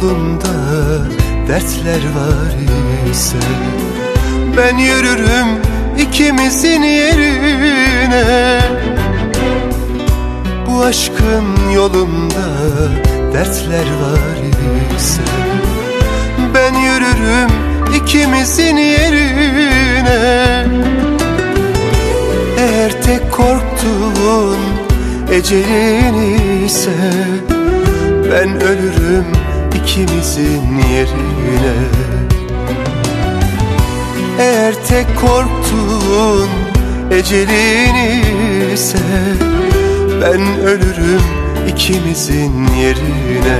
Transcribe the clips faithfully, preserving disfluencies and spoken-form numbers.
yolunda dertler var ise ben yürürüm ikimizin yerine. Bu aşkın yolunda dertler var ise ben yürürüm ikimizin yerine. Eğer tek korktuğun ecelin ise ben ölürüm ikimizin yerine. Eğer tek korktuğun ecelin ise ben ölürüm ikimizin yerine.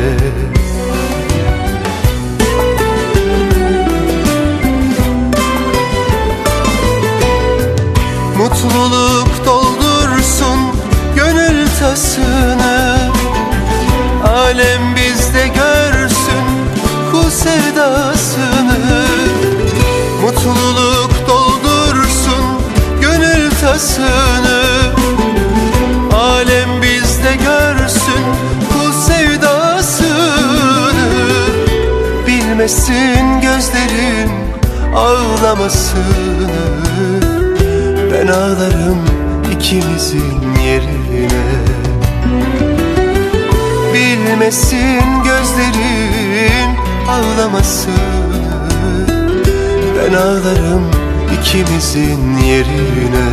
Mutluluk doldursun gönül tasını, alem bizde görsün kul sevdasını. Mutluluk doldursun gönül tasını, alem bizde görsün kul sevdasını. Bilmesin gözlerin ağlamasını, ben ağlarım ikimizin yerine. Bilmesin gözlerin ağlamasını, ben ağlarım ikimizin yerine.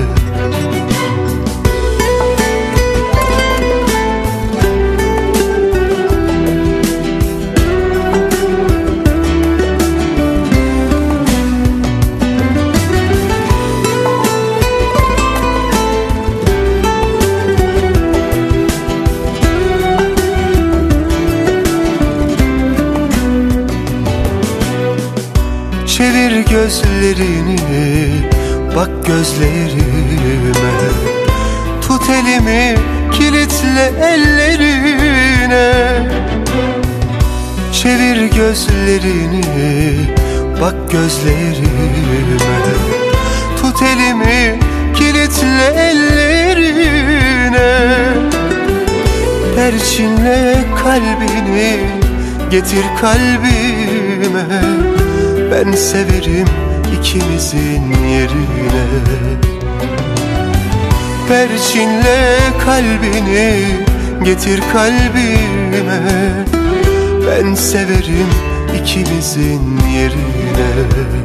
Çevir gözlerini, bak gözlerime. Tut elimi, kilitle ellerine. Çevir gözlerini, bak gözlerime. Tut elimi, kilitle ellerine. Perçinle kalbini, getir kalbime. Ben severim ikimizin yerine. Perçinle kalbini, getir kalbime. Ben severim ikimizin yerine.